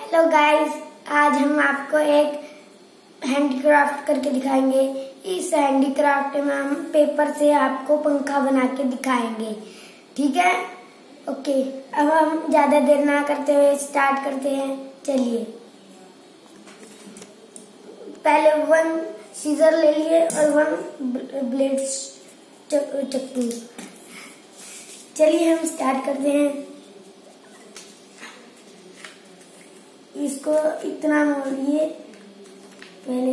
Hello guys, आज हम आपको एक हैंडीक्राफ्ट करके दिखाएंगे। इस हैंडीक्राफ्ट में हम पेपर से आपको पंखा बना के दिखाएंगे। ठीक है, ओके। अब हम ज्यादा देर ना करते हुए स्टार्ट करते हैं। चलिए, पहले 1 सीजर ले लिए और 1 ब्लेड चक्कू। चलिए हम स्टार्ट करते हैं। इसको इतना मोड़िए पहले।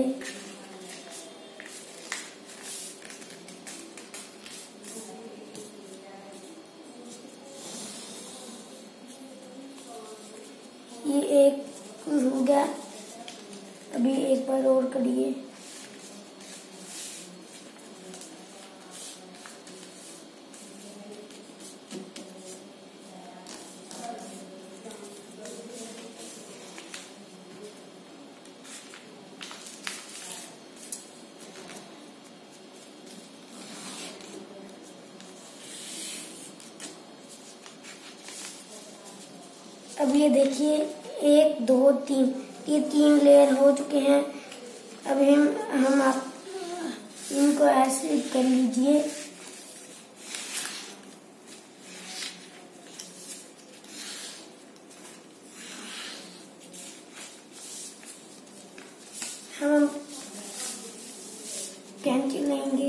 ये एक हो गया, अभी एक बार और करिए। अब ये देखिए 1 2 3, ये 3 लेयर हो चुके हैं। अभी हम आप इनको ऐसे कर लीजिए। हम कैंची लेंगे।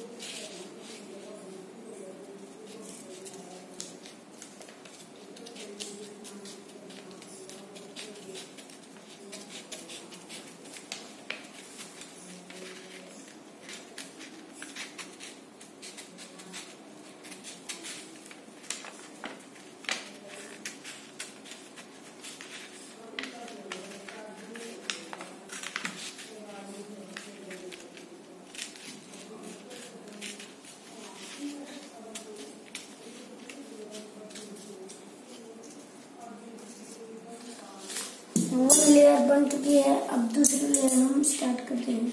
वो लेयर बन चुकी है। अब दूसरी लेयर हम स्टार्ट करते हैं।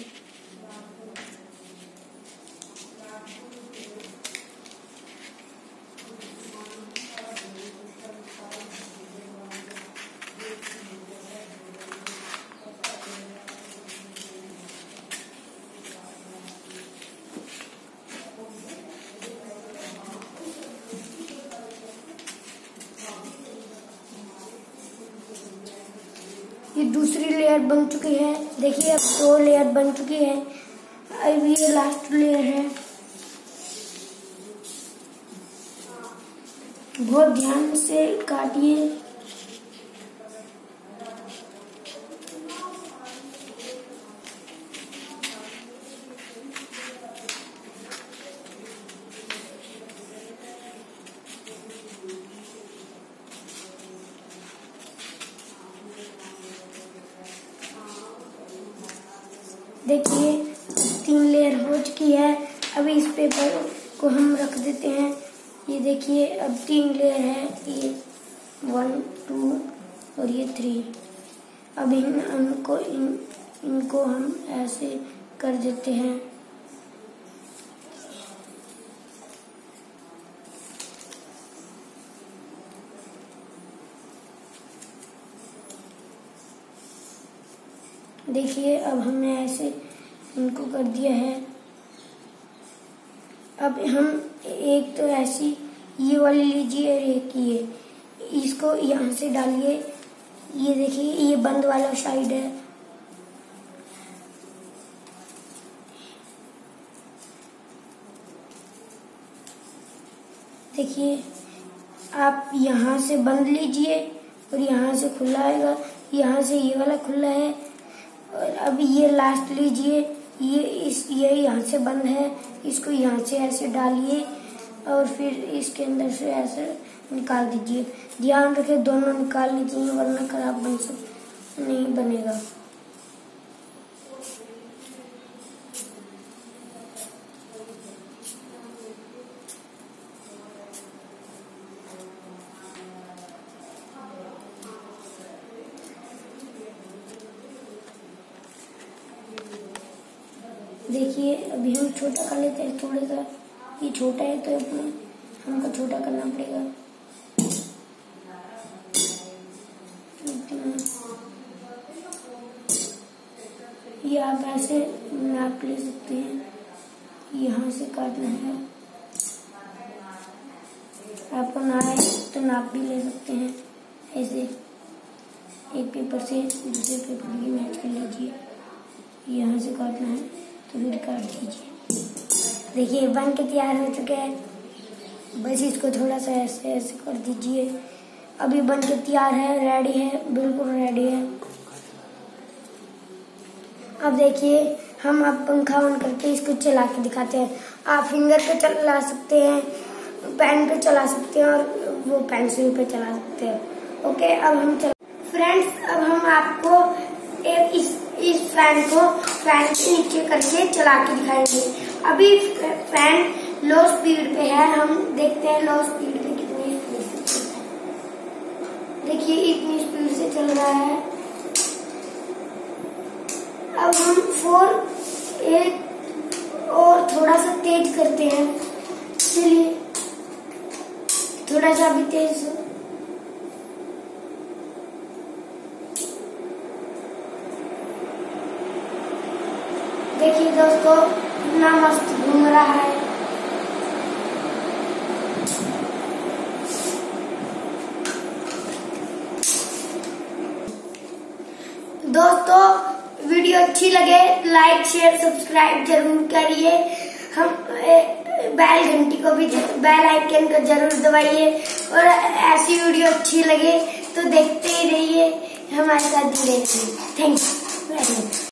ये दूसरी लेयर बन चुकी है। देखिए अब 2 लेयर बन चुकी है। अब ये लास्ट लेयर है। बहुत ध्यान से काटिए। देखिए 3 लेयर हो चुकी है। अभी इस पेपर को हम रख देते हैं। ये देखिए अब 3 लेयर है, ये 1 2 और ये 3। अब इनको हम ऐसे कर देते हैं। देखिए अब हमने ऐसे इनको कर दिया है। अब हम एक तो ऐसी ये वाली लीजिए और एक ये, इसको यहाँ से डालिए। ये देखिए ये बंद वाला साइड है। देखिए आप यहाँ से बंद लीजिए और यहाँ से खुला आएगा। यहाँ से ये वाला खुला है। और अभी ये लास्ट लीजिए, ये यहाँ से बंद है। इसको यहाँ से ऐसे डालिए और फिर इसके अंदर से ऐसे निकाल दीजिए। ध्यान रखें दोनों निकालने चाहिए, वरना खराब नहीं बनेगा। देखिए अभी हम छोटा कर लेते हैं थोड़ा सा। ये छोटा है तो हमको छोटा करना पड़ेगा। ये आप ऐसे नाप ले सकते हैं, यहाँ से काटना है। आपको ना आए तो नाप भी ले सकते हैं, ऐसे एक पेपर से दूसरे पेपर की मैच कर लीजिए। यहाँ से काटना है तो फिर काट दीजिए। देखिए बन के तैयार हो चुके हैं, बस इसको थोड़ा सा ऐसे ऐसे कर दीजिए। अभी बन के तैयार है, रेडी है, बिल्कुल रेडी है। अब देखिए हम अब पंखा ऑन करके इसको चला के दिखाते हैं। आप फिंगर पे चला सकते हैं, पेन पे चला सकते हैं और वो पेंसिल पे चला सकते हैं। ओके, अब हम फ्रेंड्स, अब हम आपको इस फैन को फैन के नीचे करके चला के दिखाएंगे। अभी फैन लो स्पीड पे है, हम देखते हैं लो स्पीड पे कितनी स्पीड से चलता है। देखिए इतनी स्पीड से चल रहा है। अब हम 8 और थोड़ा सा तेज करते हैं। चलिए थोड़ा सा भी तेज। देखिए दोस्तों कितना मस्त घूम रहा है। दोस्तों वीडियो अच्छी लगे लाइक शेयर सब्सक्राइब जरूर करिए। हम बेल घंटी को भी, बेल आइकन को जरूर दबाइए। और ऐसी वीडियो अच्छी लगे तो देखते ही रहिए, हमारे साथ जुड़े रहिए। Thank you.